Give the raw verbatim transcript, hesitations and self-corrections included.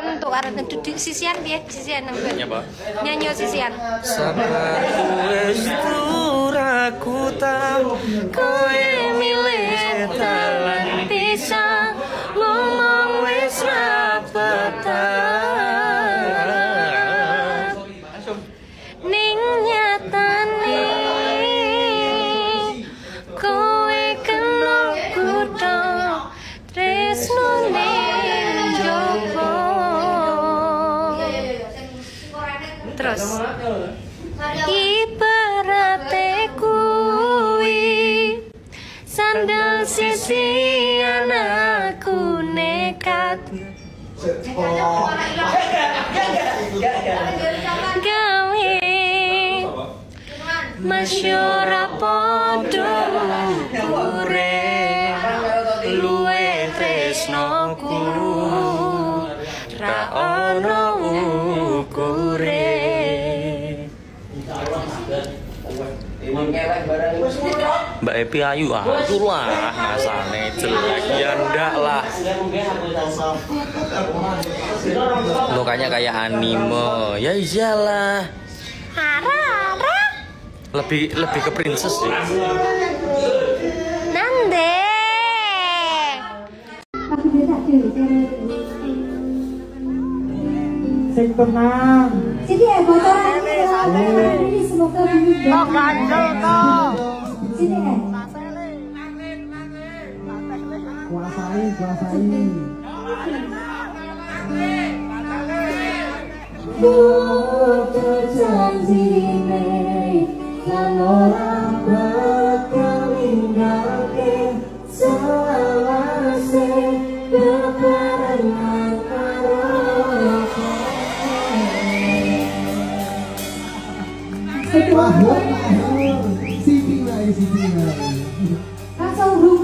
tentu arep duduk sisian piye sisian nang ben. Nyanyi sisian. Sabarku wis turaku tau kowe milih dalan pisah ngomong wis ra petah ning nyatane kowe kena kutho tresnane njaba terus ibarate kuwi sandal sisi anakku nekat gawe masyora podo ukure luwe tresnoku ra ono ukure. Mbak Epi ayu ayu lah, masane jelek ya ndak lah. Mukanya kayak anime, ya iyalah. Lebih lebih ke princess sih. Nande. Sing tenang. Sini ya bocoran ini semoga bumi Kok ganjel kok. Sini ya. Kuasain, kuasain. Butuh janjine lan ora bakal ninggalke selawase bebarengan karo Mahur, mahur. Sini lah, sini lah. Langsung